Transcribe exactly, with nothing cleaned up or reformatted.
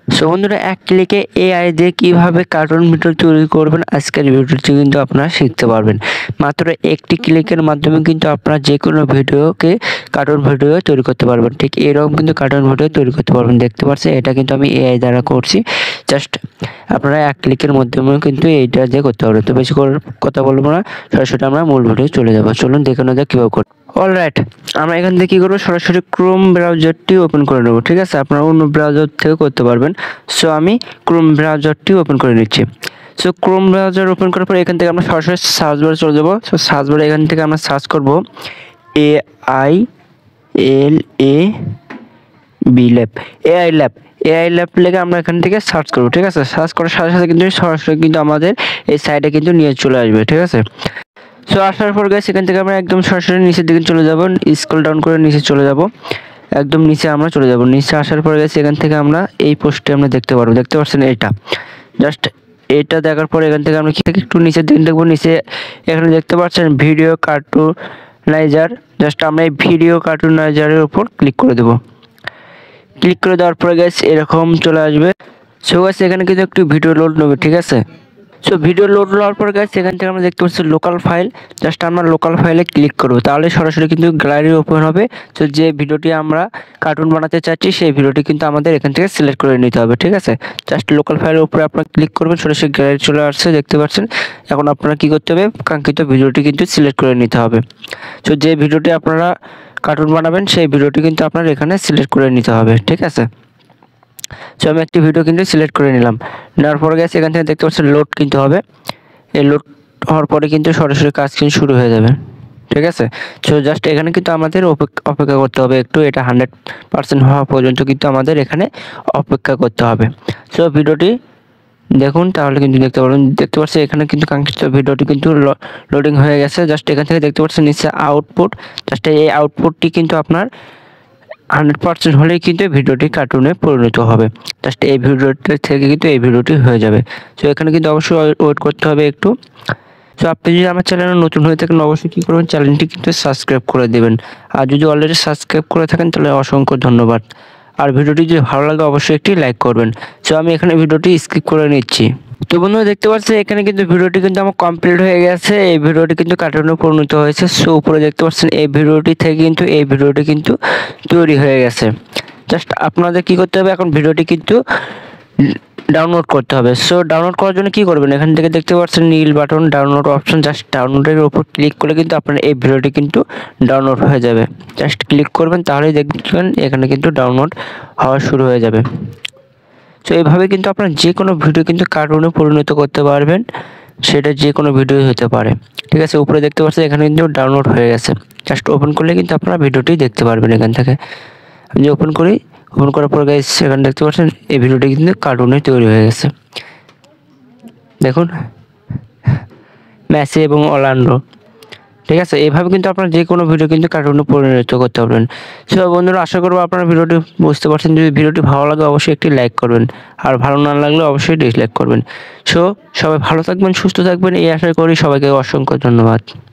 So বন্ধুরা, এক ক্লিকে AI দিয়ে কীভাবে কার্টুন ভিডিও তৈরি করবেন আজকের ভিডিওটি কিন্তু আপনারা শিখতে পারবেন। মাত্র একটি ক্লিকের মাধ্যমে কিন্তু আপনারা যে কোনো ভিডিওকে কার্টুন ভিডিও তৈরি করতে পারবেন। ঠিক এরকম কিন্তু কার্টুন ভিডিও তৈরি করতে পারবেন। দেখতে পাচ্ছেন এটা কিন্তু আমি এআই দ্বারা করছি। জাস্ট আপনারা এক ক্লিকের মাধ্যমে কিন্তু এইটা দিয়ে করতে পারবেন। তো বেশি করে কথা বলবো না, সরাসরি আমরা মূল ভিডিও চলে যাবো। চলুন দেখে নেওয়া যাক কীভাবে করব। অলরাইট, আমরা এখান থেকে কী করবো, সরাসরি ক্রোম ব্রাউজারটি ওপেন করে নেবো। ঠিক আছে, আপনারা অন্য ব্রাউজার থেকে করতে পারবেন। সো আমি ক্রোম ব্রাউজারটি ওপেন করে নিচ্ছি। সো ক্রোম ব্রাউজার ওপেন করার পর এখান থেকে আমরা সরাসরি সার্চ বারে চলে যাবো। সো সার্চ বারে এখান থেকে আমরা সার্চ করবো A I L A B lab AI lab AI lab লেগে আমরা এখান থেকে সার্চ করবো। ঠিক আছে, সার্চ করার সাথে সাথে কিন্তু সরাসরি কিন্তু আমাদের এই সাইটে কিন্তু নিয়ে চলে আসবে। ঠিক আছে, সো আসার পর গাইস এখান থেকে আমরা একদম সরাসরি নিচের দিকে চলে যাব, স্ক্রল ডাউন করে নিচে চলে যাব, একদম নিচে আমরা চলে যাব। নিচে আসার পর গাইস এখান থেকে আমরা এই পোস্টে আমরা দেখতে পারবো, দেখতে পাচ্ছেন এটা। জাস্ট এটা দেখার পর এখান থেকে আমরা কি একটু নিচের দিকে দেখবো। নিচে এখানে দেখতে পাচ্ছেন ভিডিও কার্টুনাইজার। জাস্ট আমরা এই ভিডিও কার্টুনাইজারের উপর ক্লিক করে দেবো। ক্লিক করে দেওয়ার পরে গাইস এরকম চলে আসবে। সো গাইস এখানে কিন্তু একটু ভিডিও লোড নেবে। ঠিক আছে, সো ভিডিও লোড হওয়ার পর গাইস এখান থেকে আমরা দেখতে পাচ্ছি লোকাল ফাইল। জাস্ট আমরা লোকাল ফাইলে ক্লিক করবো, তাহলে সরাসরি কিন্তু গ্যালারি ওপেন হবে। তো যে ভিডিওটি আমরা কার্টুন বানাতে চাচ্ছি সেই ভিডিওটি কিন্তু আমাদের এখান থেকে সিলেক্ট করে নিতে হবে। ঠিক আছে, জাস্ট লোকাল ফাইলের উপরে আপনারা ক্লিক করবেন, সরাসরি গ্যালারি চলে আসছে, দেখতে পাচ্ছেন। এখন আপনারা কী করতে হবে, কাঙ্ক্ষিত ভিডিওটি কিন্তু সিলেক্ট করে নিতে হবে। সো যে ভিডিওটি আপনারা কার্টুন বানাবেন সেই ভিডিওটি কিন্তু আপনার এখানে সিলেক্ট করে নিতে হবে। ঠিক আছে, সো আমি একটি ভিডিও কিন্তু সিলেক্ট করে নিলাম। নেওয়ার পরে গেছে এখান থেকে দেখতে পাচ্ছেন লোড কিন্তু হবে। এই লোড হওয়ার পরে কিন্তু সরাসরি কাজ কিন্তু শুরু হয়ে যাবে। ঠিক আছে, সো জাস্ট এখানে কিন্তু আমাদের অপেক্ষা করতে হবে একটু, এটা হান্ড্রেড পার্সেন্ট হওয়া পর্যন্ত কিন্তু আমাদের এখানে অপেক্ষা করতে হবে। সো ভিডিওটি দেখুন, তাহলে কিন্তু দেখতে পারবেন, দেখতে পাচ্ছেন এখানে কিন্তু কাঙ্ক্ষিত ভিডিওটি কিন্তু লোডিং হয়ে গেছে। জাস্ট এখান থেকে দেখতে পাচ্ছেন নিচে আউটপুট। জাস্ট এই আউটপুটটি কিন্তু আপনার হান্ড্রেড পার্সেন্ট হলেই কিন্তু ভিডিওটি কার্টুনে পরিণত হবে। জাস্ট এই ভিডিওটি থেকে কিন্তু এই ভিডিওটি হয়ে যাবে। সো এখানে কিন্তু অবশ্যই ওয়েট করতে হবে একটু। সো আপনি যদি আমার চ্যানেলে নতুন হয়ে থাকেন অবশ্যই কী করবেন, চ্যানেলটি কিন্তু সাবস্ক্রাইব করে দেবেন। আর যদি অলরেডি সাবস্ক্রাইব করে থাকেন তাহলে অসংখ্য ধন্যবাদ। আর ভিডিওটি যদি ভালো লাগে অবশ্যই একটি লাইক করবেন। সো আমি এখানে ভিডিওটি স্কিপ করে নিচ্ছি। তো বন্ধুরা দেখতে পাচ্ছেন এখানে কিন্তু ভিডিওটি কিন্তু আমার কমপ্লিট হয়ে গেছে। এই ভিডিওটি কিন্তু কার্টুনে পরিণত হয়েছে। সো উপরে দেখতে পাচ্ছেন এই ভিডিওটি থেকে কিন্তু এই ভিডিওটি কিন্তু তৈরি হয়ে গেছে। জাস্ট আপনাদের কি করতে হবে, এখন ভিডিওটি কিন্তু ডাউনলোড করতে হবে। সো ডাউনলোড করার জন্য কি করবেন, এখান থেকে দেখতে পাচ্ছেন নীল বাটন ডাউনলোড অপশন। জাস্ট ডাউনলোডের উপর ক্লিক করলে কিন্তু আপনার এই ভিডিওটি কিন্তু ডাউনলোড হয়ে যাবে। জাস্ট ক্লিক করবেন, তাহলেই দেখবেন এখানে কিন্তু ডাউনলোড হওয়া শুরু হয়ে যাবে। তো এইভাবে কিন্তু আপনার যে কোনো ভিডিও কিন্তু কার্টুনে পরিণত করতে পারবেন, সেটা যে কোনো ভিডিও হতে পারে। ঠিক আছে, উপরে দেখতে পাচ্ছেন এখানে কিন্তু ডাউনলোড হয়ে গেছে। জাস্ট ওপেন করলে কিন্তু আপনারা ভিডিওটি দেখতে পারবেন এখান থেকে। আমি যে ওপেন করি, ওপেন করার পর গাইস এখানে দেখতে পাচ্ছেন এই ভিডিওটি কিন্তু কার্টুনে তৈরি হয়ে গেছে। দেখুন, মেসি এবং রোনাল্ডো। ঠিক আছে, এইভাবে কিন্তু আপনারা যে কোনো ভিডিও কিন্তু কার্টুনে পরিণত করতে পারবেন। সো বন্ধুরা, আশা করবো আপনারা ভিডিওটি বুঝতে পারছেন। যদি ভিডিওটি ভালো লাগে অবশ্যই একটি লাইক করবেন, আর ভালো না লাগলে অবশ্যই ডিসলাইক করবেন। সো সবাই ভালো থাকবেন, সুস্থ থাকবেন, এই আশা করি। সবাইকে অসংখ্য ধন্যবাদ।